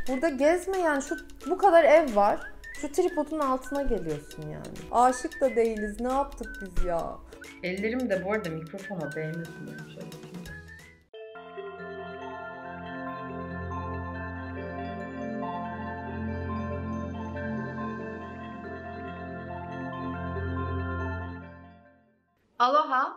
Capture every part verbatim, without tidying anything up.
Burada gezme yani, şu bu kadar ev var. Şu tripodun altına geliyorsun yani. Aşık da değiliz. Ne yaptık biz ya? Ellerim de bu arada mikrofona değmesin. Şöyle. Aloha.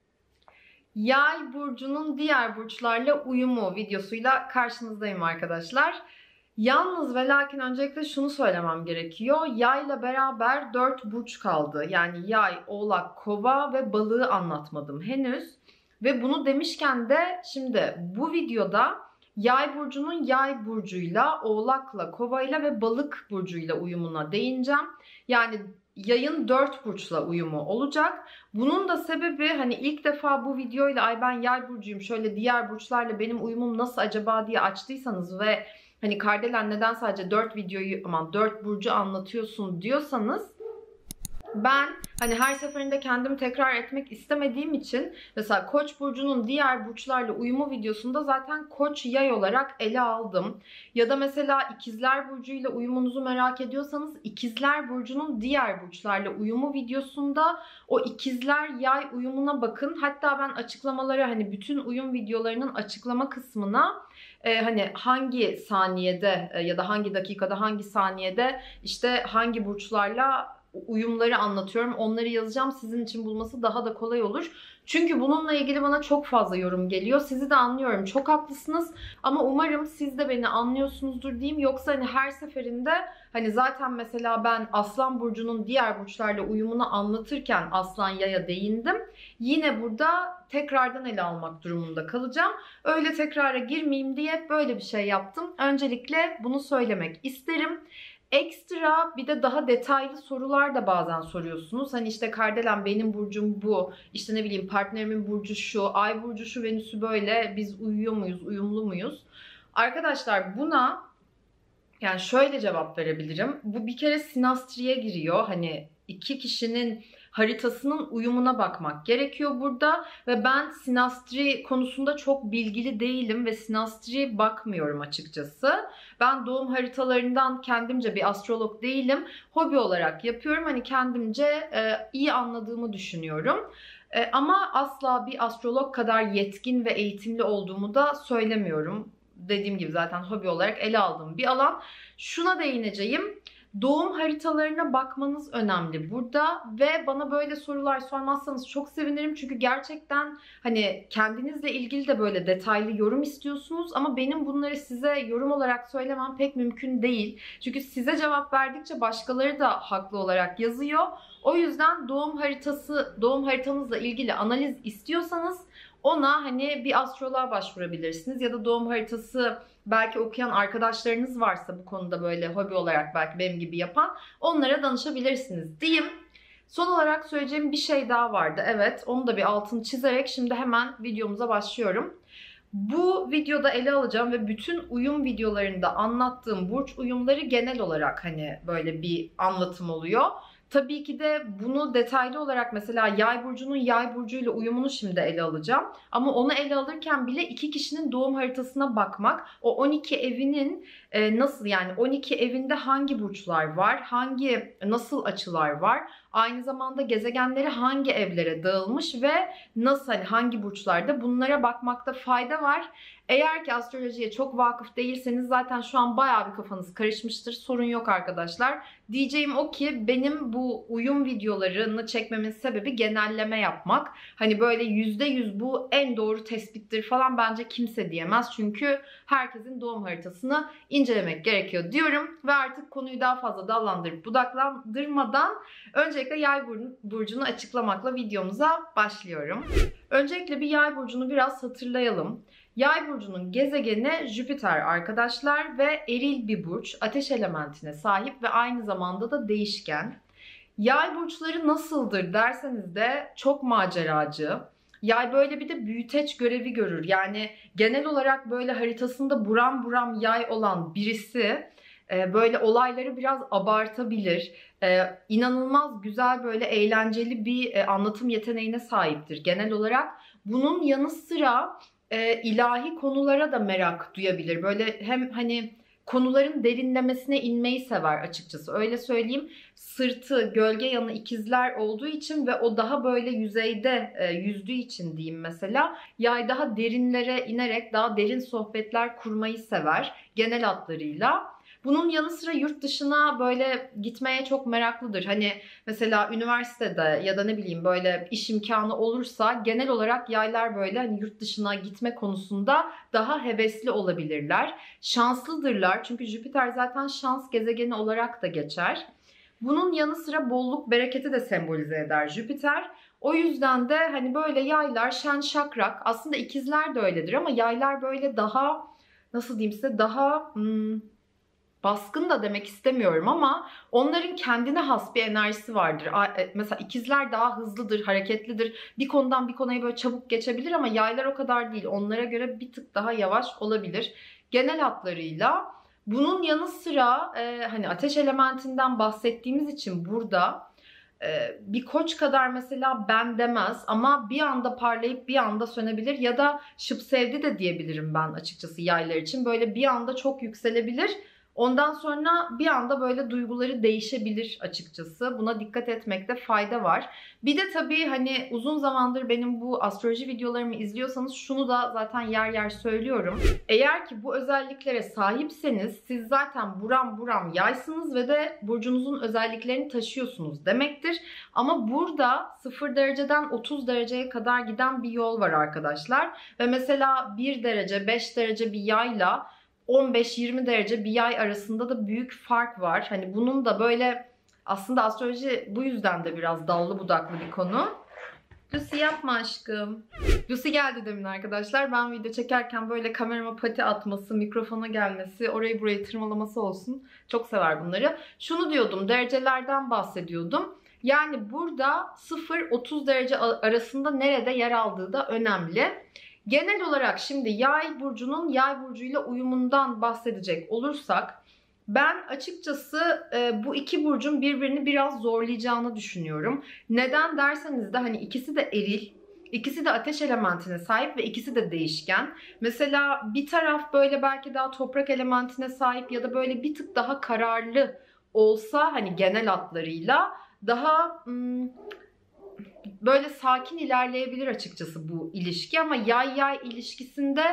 Yay burcunun diğer burçlarla uyumu videosuyla karşınızdayım arkadaşlar. Yalnız ve lakin öncelikle şunu söylemem gerekiyor. Yayla beraber dört burç kaldı. Yani yay, oğlak, kova ve balığı anlatmadım henüz. Ve bunu demişken de şimdi bu videoda yay burcunun yay burcuyla, oğlakla, kovayla ve balık burcuyla uyumuna değineceğim. Yani yayın dört burçla uyumu olacak. Bunun da sebebi hani ilk defa bu videoyla ay ben yay burcuyum, şöyle diğer burçlarla benim uyumum nasıl acaba diye açtıysanız ve hani Kardelen neden sadece dört videoyu aman dört burcu anlatıyorsun diyorsanız, ben hani her seferinde kendimi tekrar etmek istemediğim için mesela Koç burcunun diğer burçlarla uyumu videosunda zaten Koç yay olarak ele aldım. Ya da mesela İkizler burcuyla uyumunuzu merak ediyorsanız İkizler burcunun diğer burçlarla uyumu videosunda o İkizler yay uyumuna bakın. Hatta ben açıklamaları hani bütün uyum videolarının açıklama kısmına Ee, hani hangi saniyede e, ya da hangi dakikada hangi saniyede işte hangi burçlarla uyumları anlatıyorum. Onları yazacağım. Sizin için bulması daha da kolay olur. Çünkü bununla ilgili bana çok fazla yorum geliyor. Sizi de anlıyorum. Çok haklısınız. Ama umarım siz de beni anlıyorsunuzdur diyeyim. Yoksa hani her seferinde hani zaten mesela ben Aslan burcunun diğer burçlarla uyumunu anlatırken Aslan Yay'a değindim. Yine burada tekrardan ele almak durumunda kalacağım. Öyle tekrara girmeyeyim diye böyle bir şey yaptım. Öncelikle bunu söylemek isterim. Ekstra bir de daha detaylı sorular da bazen soruyorsunuz. Hani işte Kardelen benim burcum bu, işte ne bileyim partnerimin burcu şu, ay burcu şu, Venüs'ü böyle, biz uyuyor muyuz, uyumlu muyuz? Arkadaşlar buna yani şöyle cevap verebilirim. Bu bir kere sinastriye giriyor. Hani iki kişinin haritasının uyumuna bakmak gerekiyor burada. Ve ben sinastri konusunda çok bilgili değilim ve sinastri bakmıyorum açıkçası. Ben doğum haritalarından kendimce bir astrolog değilim. Hobi olarak yapıyorum. Hani kendimce e, iyi anladığımı düşünüyorum. E, ama asla bir astrolog kadar yetkin ve eğitimli olduğumu da söylemiyorum. Dediğim gibi zaten hobi olarak ele aldığım bir alan. Şuna değineceğim. Doğum haritalarına bakmanız önemli burada ve bana böyle sorular sormazsanız çok sevinirim. Çünkü gerçekten hani kendinizle ilgili de böyle detaylı yorum istiyorsunuz ama benim bunları size yorum olarak söylemem pek mümkün değil. Çünkü size cevap verdikçe başkaları da haklı olarak yazıyor. O yüzden doğum haritası, doğum haritanızla ilgili analiz istiyorsanız ona hani bir astroloğa başvurabilirsiniz ya da doğum haritası belki okuyan arkadaşlarınız varsa bu konuda böyle hobi olarak belki benim gibi yapan, onlara danışabilirsiniz diyeyim. Son olarak söyleyeceğim bir şey daha vardı. Evet, onu da bir altını çizerek şimdi hemen videomuza başlıyorum. Bu videoda ele alacağım ve bütün uyum videolarında anlattığım burç uyumları genel olarak hani böyle bir anlatım oluyor. Tabii ki de bunu detaylı olarak mesela yay burcunun yay burcuyla uyumunu şimdi ele alacağım. Ama onu ele alırken bile iki kişinin doğum haritasına bakmak, o on iki evinin e, nasıl yani on iki evinde hangi burçlar var, hangi nasıl açılar var, aynı zamanda gezegenleri hangi evlere dağılmış ve nasıl hani hangi burçlarda, bunlara bakmakta fayda var. Eğer ki astrolojiye çok vakıf değilseniz zaten şu an bayağı bir kafanız karışmıştır. Sorun yok arkadaşlar. Diyeceğim o ki benim bu uyum videolarını çekmemin sebebi genelleme yapmak. Hani böyle yüzde yüz bu en doğru tespittir falan bence kimse diyemez. Çünkü herkesin doğum haritasını incelemek gerekiyor diyorum. Ve artık konuyu daha fazla dallandırıp budaklandırmadan öncelikle yay burcunu açıklamakla videomuza başlıyorum. Öncelikle bir yay burcunu biraz hatırlayalım. Yay burcunun gezegeni Jüpiter arkadaşlar ve eril bir burç, ateş elementine sahip ve aynı zamanda da değişken. Yay burçları nasıldır derseniz de çok maceracı. Yay böyle bir de büyüteç görevi görür. Yani genel olarak böyle haritasında buram buram yay olan birisi böyle olayları biraz abartabilir. İnanılmaz güzel böyle eğlenceli bir anlatım yeteneğine sahiptir genel olarak. Bunun yanı sıra e, ilahi konulara da merak duyabilir. Böyle hem hani konuların derinlemesine inmeyi sever açıkçası. Öyle söyleyeyim. Sırtı, gölge yanı ikizler olduğu için ve o daha böyle yüzeyde e, yüzdüğü için diyeyim mesela. Yay daha derinlere inerek daha derin sohbetler kurmayı sever genel hatlarıyla. Bunun yanı sıra yurt dışına böyle gitmeye çok meraklıdır. Hani mesela üniversitede ya da ne bileyim böyle iş imkanı olursa genel olarak yaylar böyle hani yurt dışına gitme konusunda daha hevesli olabilirler. Şanslıdırlar çünkü Jüpiter zaten şans gezegeni olarak da geçer. Bunun yanı sıra bolluk, bereketi de sembolize eder Jüpiter. O yüzden de hani böyle yaylar şen şakrak, aslında ikizler de öyledir ama yaylar böyle daha, nasıl diyeyim size, daha hmm, baskın da demek istemiyorum ama onların kendine has bir enerjisi vardır. Mesela ikizler daha hızlıdır, hareketlidir. Bir konudan bir konuya böyle çabuk geçebilir ama yaylar o kadar değil. Onlara göre bir tık daha yavaş olabilir. Genel hatlarıyla. Bunun yanı sıra e, hani ateş elementinden bahsettiğimiz için burada e, bir koç kadar mesela ben demez ama bir anda parlayıp bir anda sönebilir ya da şıp sevdi de diyebilirim ben açıkçası yaylar için. Böyle bir anda çok yükselebilir. Ondan sonra bir anda böyle duyguları değişebilir açıkçası. Buna dikkat etmekte fayda var. Bir de tabii hani uzun zamandır benim bu astroloji videolarımı izliyorsanız şunu da zaten yer yer söylüyorum. Eğer ki bu özelliklere sahipseniz siz zaten buram buram yaysınız ve de burcunuzun özelliklerini taşıyorsunuz demektir. Ama burada sıfır dereceden otuz dereceye kadar giden bir yol var arkadaşlar. Ve mesela bir derece, beş derece bir yayla on beş yirmi derece bir yay arasında da büyük fark var. Hani bunun da böyle, aslında astroloji bu yüzden de biraz dallı budaklı bir konu. Lucy yapma aşkım. Lucy geldi demin arkadaşlar. Ben video çekerken böyle kamerama pati atması, mikrofona gelmesi, orayı burayı tırmalaması olsun. Çok sever bunları. Şunu diyordum, derecelerden bahsediyordum. Yani burada sıfır otuz derece arasında nerede yer aldığı da önemli. Genel olarak şimdi yay burcunun yay burcuyla uyumundan bahsedecek olursak ben açıkçası e, bu iki burcun birbirini biraz zorlayacağını düşünüyorum. Neden derseniz de hani ikisi de eril, ikisi de ateş elementine sahip ve ikisi de değişken. Mesela bir taraf böyle belki daha toprak elementine sahip ya da böyle bir tık daha kararlı olsa hani genel hatlarıyla daha Hmm, böyle sakin ilerleyebilir açıkçası bu ilişki ama yay yay ilişkisinde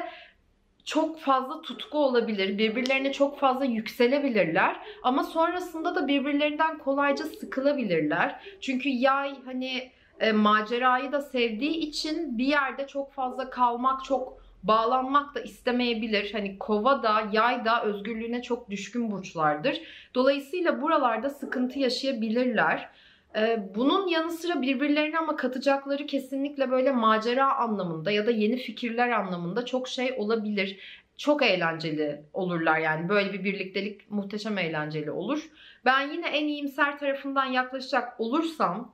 çok fazla tutku olabilir. Birbirlerine çok fazla yükselebilirler. Ama sonrasında da birbirlerinden kolayca sıkılabilirler. Çünkü yay hani e, macerayı da sevdiği için bir yerde çok fazla kalmak, çok bağlanmak da istemeyebilir. Hani kova da yay da özgürlüğüne çok düşkün burçlardır. Dolayısıyla buralarda sıkıntı yaşayabilirler. Bunun yanı sıra birbirlerine ama katacakları kesinlikle böyle macera anlamında ya da yeni fikirler anlamında çok şey olabilir. Çok eğlenceli olurlar yani, böyle bir birliktelik muhteşem eğlenceli olur. Ben yine en iyimser tarafından yaklaşacak olursam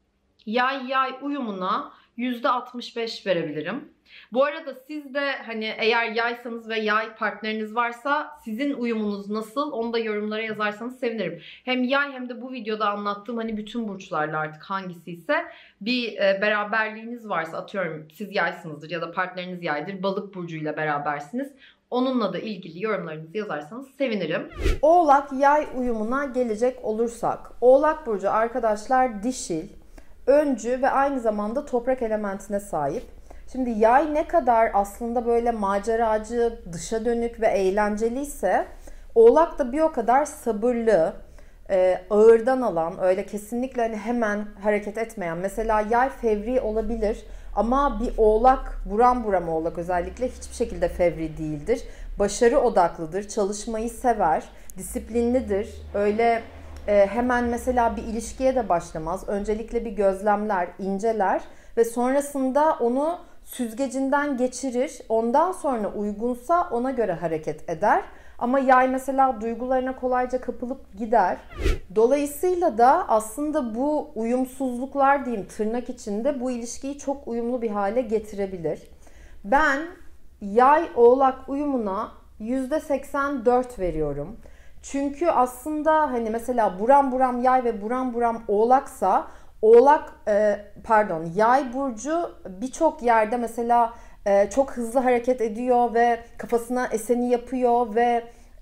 yay yay uyumuna yüzde altmış beş verebilirim. Bu arada siz de hani eğer yaysanız ve yay partneriniz varsa sizin uyumunuz nasıl, onu da yorumlara yazarsanız sevinirim. Hem yay hem de bu videoda anlattığım hani bütün burçlarla artık hangisi ise bir e, beraberliğiniz varsa, atıyorum siz yaysınızdır ya da partneriniz yaydır, balık burcuyla berabersiniz. Onunla da ilgili yorumlarınızı yazarsanız sevinirim. Oğlak yay uyumuna gelecek olursak, Oğlak burcu arkadaşlar dişil, öncü ve aynı zamanda toprak elementine sahip. Şimdi yay ne kadar aslında böyle maceracı, dışa dönük ve eğlenceliyse Oğlak da bir o kadar sabırlı, e, ağırdan alan, öyle kesinlikle hani hemen hareket etmeyen. Mesela yay fevri olabilir ama bir Oğlak, buram buram Oğlak özellikle hiçbir şekilde fevri değildir. Başarı odaklıdır, çalışmayı sever, disiplinlidir. Öyle e, hemen mesela bir ilişkiye de başlamaz. Öncelikle bir gözlemler, inceler ve sonrasında onu süzgecinden geçirir. Ondan sonra uygunsa ona göre hareket eder. Ama yay mesela duygularına kolayca kapılıp gider. Dolayısıyla da aslında bu uyumsuzluklar diyeyim tırnak içinde bu ilişkiyi çok uyumlu bir hale getirebilir. Ben yay oğlak uyumuna yüzde seksen dört veriyorum. Çünkü aslında hani mesela buram buram yay ve buram buram oğlaksa Oğlak, pardon, yay burcu birçok yerde mesela çok hızlı hareket ediyor ve kafasına eseni yapıyor ve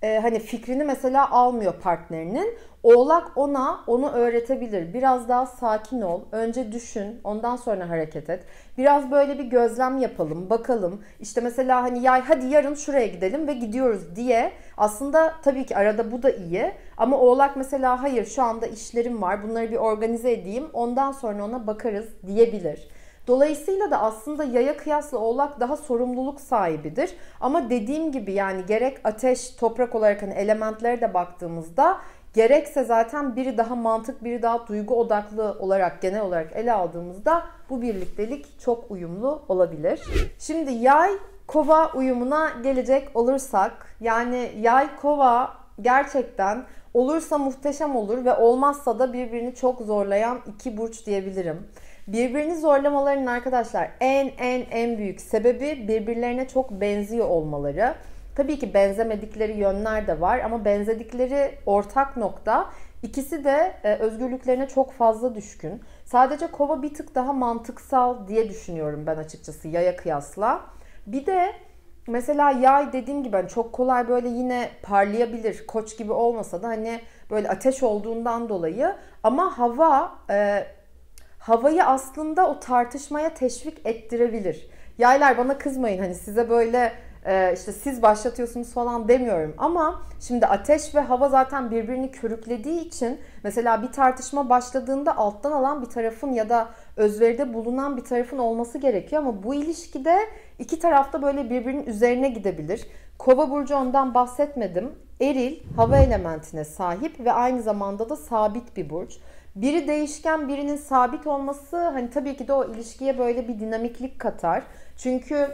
e, hani fikrini mesela almıyor partnerinin. Oğlak ona onu öğretebilir. Biraz daha sakin ol. Önce düşün, ondan sonra hareket et. Biraz böyle bir gözlem yapalım, bakalım. İşte mesela hani yay hadi yarın şuraya gidelim ve gidiyoruz diye. Aslında tabii ki arada bu da iyi. Ama oğlak mesela hayır şu anda işlerim var. Bunları bir organize edeyim. Ondan sonra ona bakarız diyebilir. Dolayısıyla da aslında yaya kıyasla oğlak daha sorumluluk sahibidir. Ama dediğim gibi yani gerek ateş, toprak olarak hani elementlere de baktığımızda gerekse zaten biri daha mantık, biri daha duygu odaklı olarak genel olarak ele aldığımızda bu birliktelik çok uyumlu olabilir. Şimdi yay kova uyumuna gelecek olursak yani yay kova gerçekten olursa muhteşem olur ve olmazsa da birbirini çok zorlayan iki burç diyebilirim. Birbirini zorlamalarının arkadaşlar en en en büyük sebebi birbirlerine çok benziyor olmaları. Tabii ki benzemedikleri yönler de var ama benzedikleri ortak nokta ikisi de özgürlüklerine çok fazla düşkün. Sadece kova bir tık daha mantıksal diye düşünüyorum ben açıkçası yaya kıyasla. Bir de mesela yay dediğim gibi hani çok kolay böyle yine parlayabilir. Koç gibi olmasa da hani böyle ateş olduğundan dolayı ama hava e, havayı aslında o tartışmaya teşvik ettirebilir. Yaylar bana kızmayın hani size böyle e, işte siz başlatıyorsunuz falan demiyorum ama şimdi ateş ve hava zaten birbirini körüklediği için mesela bir tartışma başladığında alttan alan bir tarafın ya da özveride bulunan bir tarafın olması gerekiyor ama bu ilişkide iki tarafta böyle birbirinin üzerine gidebilir. Kova burcu ondan bahsetmedim. Eril hava elementine sahip ve aynı zamanda da sabit bir burç. Biri değişken, birinin sabit olması hani tabii ki de o ilişkiye böyle bir dinamiklik katar. Çünkü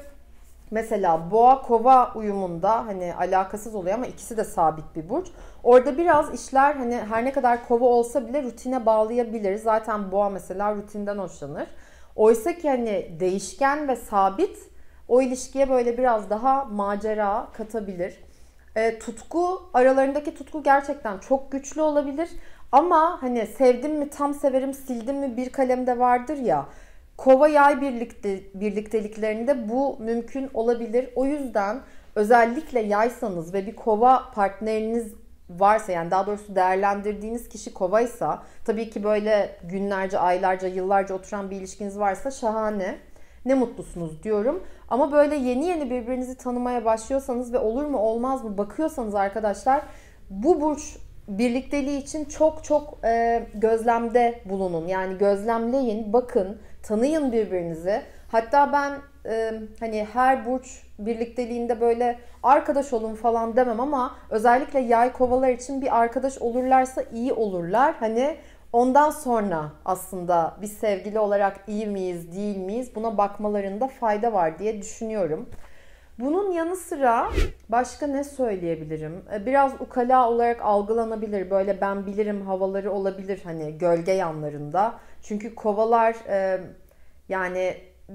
mesela boğa kova uyumunda hani alakasız oluyor ama ikisi de sabit bir burç. Orada biraz işler hani her ne kadar kova olsa bile rutine bağlayabilir. Zaten boğa mesela rutinden hoşlanır. Oysa ki hani değişken ve sabit o ilişkiye böyle biraz daha macera katabilir. E, tutku aralarındaki tutku gerçekten çok güçlü olabilir. Ama hani sevdim mi tam severim sildim mi bir kalemde vardır ya. Kova yay birlikte, birlikteliklerinde bu mümkün olabilir. O yüzden özellikle yaysanız ve bir kova partneriniz varsa yani daha doğrusu değerlendirdiğiniz kişi kovaysa tabii ki böyle günlerce, aylarca, yıllarca oturan bir ilişkiniz varsa şahane. Ne mutlusunuz diyorum. Ama böyle yeni yeni birbirinizi tanımaya başlıyorsanız ve olur mu olmaz mı bakıyorsanız arkadaşlar bu burç birlikteliği için çok çok e, gözlemde bulunun. Yani gözlemleyin, bakın, tanıyın birbirinizi. Hatta ben e, hani her burç birlikteliğinde böyle arkadaş olun falan demem ama özellikle yay kovalar için bir arkadaş olurlarsa iyi olurlar. Hani ondan sonra aslında biz sevgili olarak iyi miyiz, değil miyiz buna bakmalarında fayda var diye düşünüyorum. Bunun yanı sıra başka ne söyleyebilirim? Biraz ukala olarak algılanabilir. Böyle ben bilirim havaları olabilir hani gölge yanlarında. Çünkü kovalar e, yani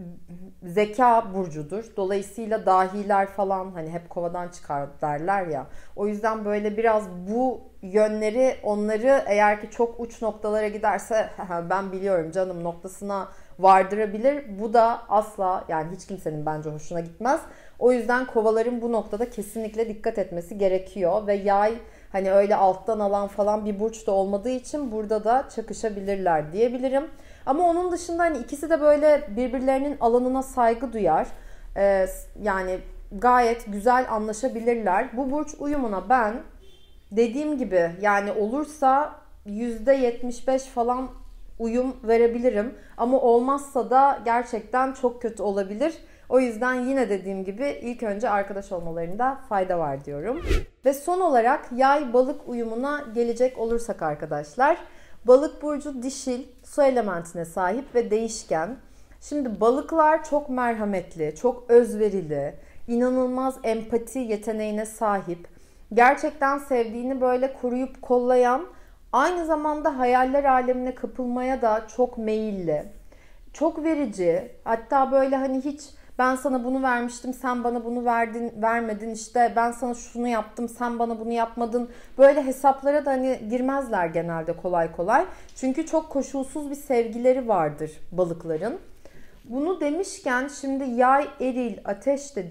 zeka burcudur. Dolayısıyla dahiler falan hani hep kovadan çıkar derler ya. O yüzden böyle biraz bu yönleri onları eğer ki çok uç noktalara giderse ben biliyorum canım noktasına vardırabilir. Bu da asla yani hiç kimsenin bence hoşuna gitmez. O yüzden kovaların bu noktada kesinlikle dikkat etmesi gerekiyor ve yay hani öyle alttan alan falan bir burç da olmadığı için burada da çakışabilirler diyebilirim. Ama onun dışında hani ikisi de böyle birbirlerinin alanına saygı duyar. Ee, yani gayet güzel anlaşabilirler. Bu burç uyumuna ben dediğim gibi yani olursa yüzde yetmiş beş falan uyum verebilirim. Ama olmazsa da gerçekten çok kötü olabilir. O yüzden yine dediğim gibi ilk önce arkadaş olmalarında fayda var diyorum. Ve son olarak yay balık uyumuna gelecek olursak arkadaşlar. Balık burcu dişil, su elementine sahip ve değişken. Şimdi balıklar çok merhametli, çok özverili, inanılmaz empati yeteneğine sahip. Gerçekten sevdiğini böyle koruyup kollayan, aynı zamanda hayaller alemine kapılmaya da çok meyilli. Çok verici, hatta böyle hani hiç ben sana bunu vermiştim, sen bana bunu verdin, vermedin, işte ben sana şunu yaptım, sen bana bunu yapmadın. Böyle hesaplara da hani girmezler genelde kolay kolay. Çünkü çok koşulsuz bir sevgileri vardır balıkların. Bunu demişken şimdi yay, eril, ateş dedik.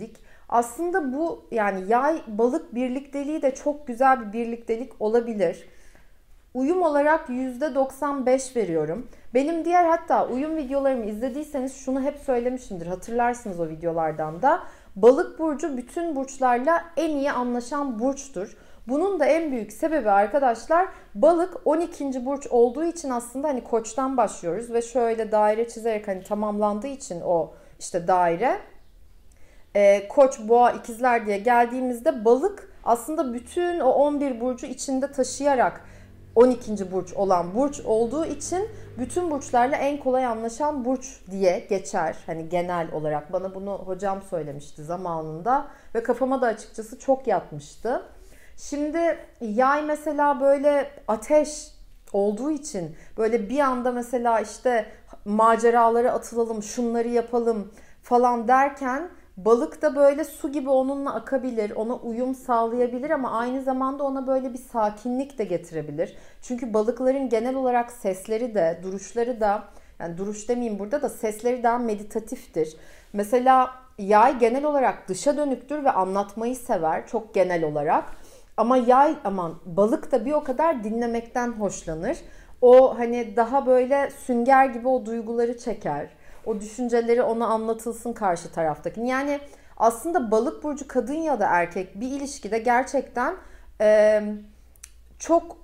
Aslında bu yani yay balık birlikteliği de çok güzel bir birliktelik olabilir. Uyum olarak yüzde doksan beş veriyorum. Benim diğer hatta uyum videolarımı izlediyseniz şunu hep söylemişimdir. Hatırlarsınız o videolardan da. Balık burcu bütün burçlarla en iyi anlaşan burçtur. Bunun da en büyük sebebi arkadaşlar balık on ikinci burç olduğu için aslında hani koçtan başlıyoruz ve şöyle daire çizerek hani tamamlandığı için o işte daire. Ee, Koç, boğa, ikizler diye geldiğimizde balık aslında bütün o on bir burcu içinde taşıyarak on ikinci burç olan burç olduğu için bütün burçlarla en kolay anlaşan burç diye geçer. Hani genel olarak bana bunu hocam söylemişti zamanında ve kafama da açıkçası çok yatmıştı. Şimdi yay mesela böyle ateş olduğu için böyle bir anda mesela işte maceralara atılalım, şunları yapalım falan derken balık da böyle su gibi onunla akabilir, ona uyum sağlayabilir ama aynı zamanda ona böyle bir sakinlik de getirebilir. Çünkü balıkların genel olarak sesleri de, duruşları da, yani duruş demeyeyim burada da sesleri daha meditatiftir. Mesela yay genel olarak dışa dönüktür ve anlatmayı sever çok genel olarak. Ama yay aman balık da bir o kadar dinlemekten hoşlanır. O hani daha böyle sünger gibi o duyguları çeker. O düşünceleri ona anlatılsın karşı taraftaki. Yani aslında balık burcu kadın ya da erkek bir ilişkide gerçekten e, çok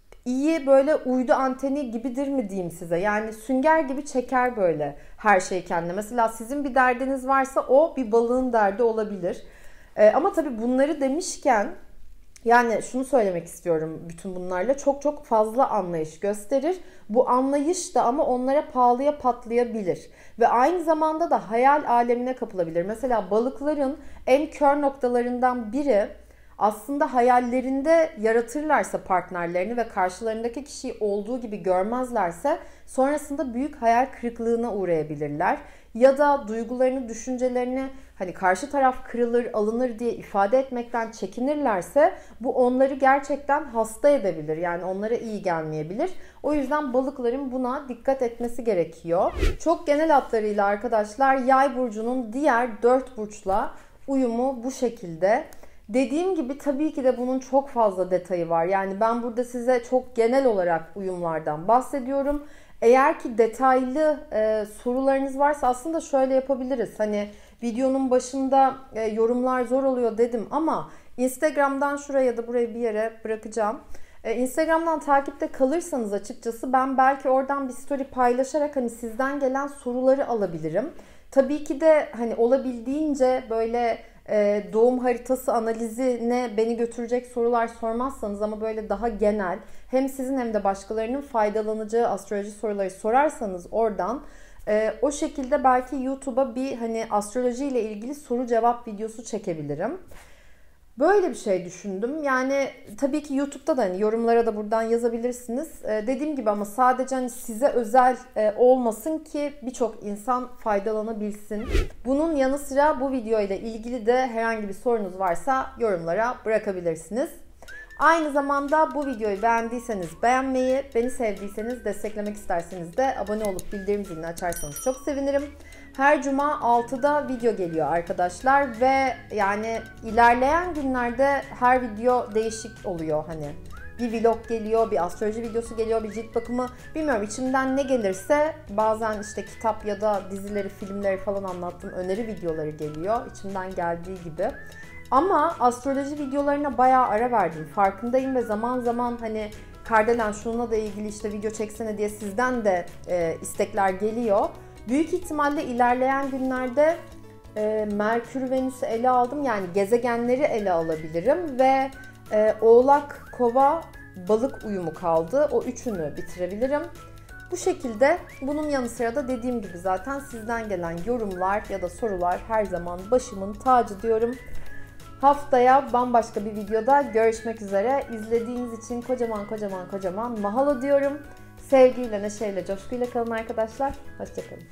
iyi böyle uydu anteni gibidir mi diyeyim size. Yani sünger gibi çeker böyle her şeyi kendine. Mesela sizin bir derdiniz varsa o bir balığın derdi olabilir. E, ama tabii bunları demişken yani şunu söylemek istiyorum bütün bunlarla. Çok çok fazla anlayış gösterir. Bu anlayış da ama onlara pahalıya patlayabilir. Ve aynı zamanda da hayal alemine kapılabilir. Mesela balıkların en kör noktalarından biri aslında hayallerinde yaratırlarsa partnerlerini ve karşılarındaki kişiyi olduğu gibi görmezlerse sonrasında büyük hayal kırıklığına uğrayabilirler. Ya da duygularını, düşüncelerini hani karşı taraf kırılır, alınır diye ifade etmekten çekinirlerse bu onları gerçekten hasta edebilir. Yani onlara iyi gelmeyebilir. O yüzden balıkların buna dikkat etmesi gerekiyor. Çok genel hatlarıyla arkadaşlar yay burcunun diğer dört burçla uyumu bu şekilde. Dediğim gibi tabii ki de bunun çok fazla detayı var. Yani ben burada size çok genel olarak uyumlardan bahsediyorum. Eğer ki detaylı e, sorularınız varsa aslında şöyle yapabiliriz. Hani videonun başında e, yorumlar zor oluyor dedim ama Instagram'dan şuraya ya da buraya bir yere bırakacağım. E, Instagram'dan takipte kalırsanız açıkçası ben belki oradan bir story paylaşarak hani sizden gelen soruları alabilirim. Tabii ki de hani olabildiğince böyle e, doğum haritası analizine beni götürecek sorular sormazsanız ama böyle daha genel hem sizin hem de başkalarının faydalanacağı astroloji soruları sorarsanız oradan e, o şekilde belki YouTube'a bir hani astroloji ile ilgili soru cevap videosu çekebilirim. Böyle bir şey düşündüm. Yani tabii ki YouTube'da da hani yorumlara da buradan yazabilirsiniz. Ee, dediğim gibi ama sadece hani size özel e, olmasın ki birçok insan faydalanabilsin. Bunun yanı sıra bu video ile ilgili de herhangi bir sorunuz varsa yorumlara bırakabilirsiniz. Aynı zamanda bu videoyu beğendiyseniz beğenmeyi, beni sevdiyseniz desteklemek isterseniz de abone olup bildirim zilini açarsanız çok sevinirim. Her cuma altıda video geliyor arkadaşlar ve yani ilerleyen günlerde her video değişik oluyor hani. Bir vlog geliyor, bir astroloji videosu geliyor, bir cilt bakımı, bilmiyorum içimden ne gelirse bazen işte kitap ya da dizileri, filmleri falan anlattığım öneri videoları geliyor içimden geldiği gibi. Ama astroloji videolarına bayağı ara verdim. Farkındayım ve zaman zaman hani Kardelen şununla da ilgili işte video çeksene diye sizden de e, istekler geliyor. Büyük ihtimalle ilerleyen günlerde e, Merkür, Venüs'ü ele aldım. Yani gezegenleri ele alabilirim ve e, Oğlak, Kova, Balık uyumu kaldı. O üçünü bitirebilirim. Bu şekilde bunun yanı sıra da dediğim gibi zaten sizden gelen yorumlar ya da sorular her zaman başımın tacı diyorum. Haftaya bambaşka bir videoda görüşmek üzere. İzlediğiniz için kocaman kocaman kocaman mahalo diyorum. Sevgiyle, neşeyle, coşkuyla kalın arkadaşlar. Hoşçakalın.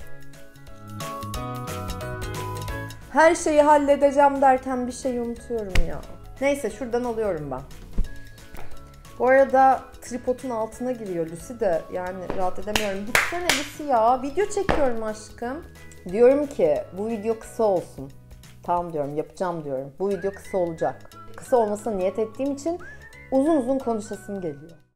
Her şeyi halledeceğim derken bir şey unutuyorum ya. Neyse şuradan alıyorum ben. Bu arada tripodun altına giriyor Lucy de yani rahat edemiyorum. Gitsene Lucy ya. Video çekiyorum aşkım. Diyorum ki bu video kısa olsun. Tamam diyorum, yapacağım diyorum. Bu video kısa olacak. Kısa olmasına niyet ettiğim için uzun uzun konuşasım geliyor.